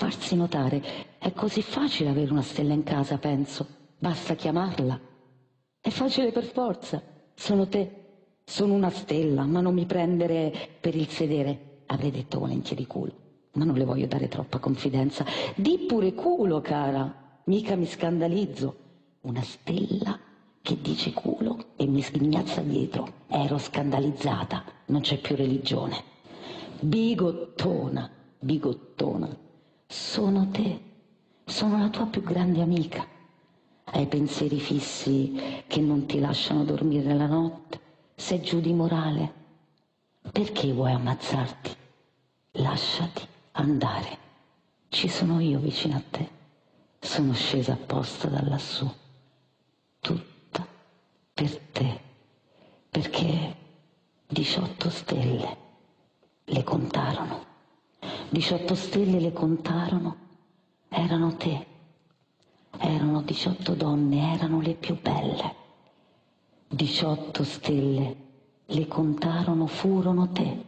farsi notare. È così facile avere una stella in casa, penso. Basta chiamarla. È facile per forza. Sono te. Sono una stella, ma non mi prendere per il sedere. Avrei detto volentieri culo, ma non le voglio dare troppa confidenza. Di pure culo, cara. Mica mi scandalizzo. Una stella che dice culo e mi sghignazza dietro. Ero scandalizzata. Non c'è più religione. Bigottona, bigottona. Sono te. Sono la tua più grande amica. Hai pensieri fissi che non ti lasciano dormire la notte. Sei giù di morale. Perché vuoi ammazzarti? Lasciati andare. Ci sono io vicino a te. Sono scesa apposta da lassù. Tutta per te. Perché 18 stelle le contarono. 18 stelle le contarono. Erano te. Erano 18 donne, erano le più belle. 18 stelle le contarono, furono te.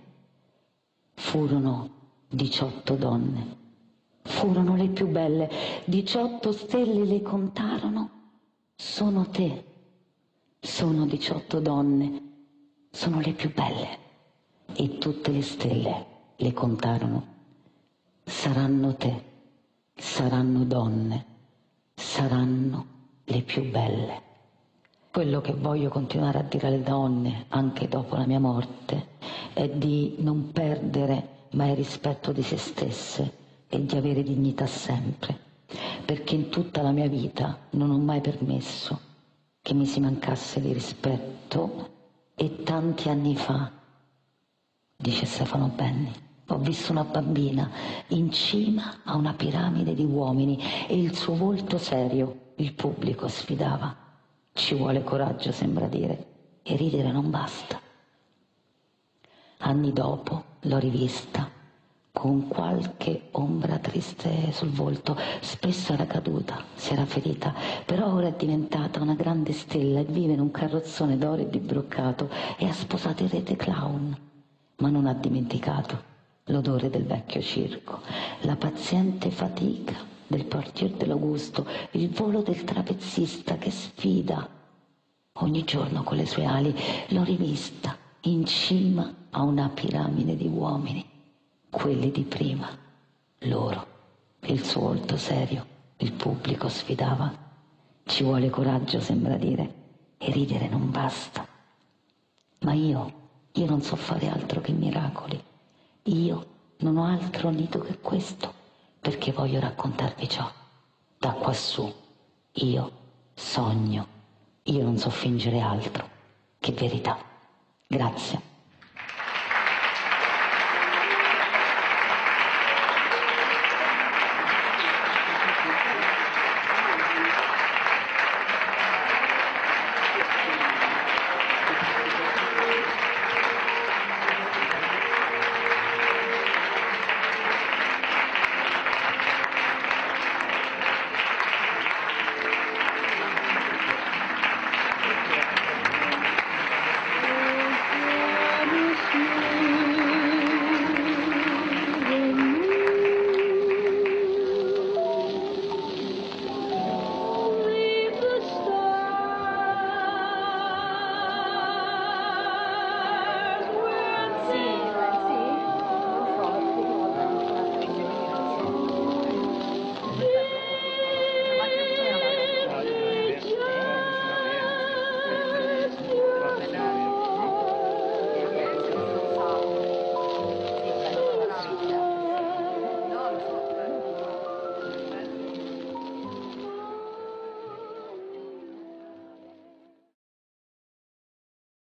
Furono 18 donne, furono le più belle. 18 stelle le contarono, sono te. Sono 18 donne, sono le più belle. E tutte le stelle le contarono. Saranno te, saranno donne, saranno le più belle. Quello che voglio continuare a dire alle donne, anche dopo la mia morte, è di non perdere mai il rispetto di se stesse e di avere dignità sempre, perché in tutta la mia vita non ho mai permesso che mi si mancasse di rispetto. E tanti anni fa, dice Stefano Benni, ho visto una bambina in cima a una piramide di uomini e il suo volto serio, il pubblico sfidava. Ci vuole coraggio, sembra dire, e ridere non basta. Anni dopo l'ho rivista, con qualche ombra triste sul volto. Spesso era caduta, si era ferita, però ora è diventata una grande stella e vive in un carrozzone d'oro e di broccato e ha sposato il rete clown, ma non ha dimenticato l'odore del vecchio circo, la paziente fatica del portier dell'Augusto, il volo del trapezzista che sfida ogni giorno con le sue ali. L'ho rivista in cima a una piramide di uomini, quelli di prima, loro, il suo volto serio, il pubblico sfidava. Ci vuole coraggio, sembra dire, e ridere non basta. Ma io non so fare altro che miracoli. Io non ho altro nido che questo, perché voglio raccontarvi ciò. Da quassù io sogno, io non so fingere altro che verità. Grazie.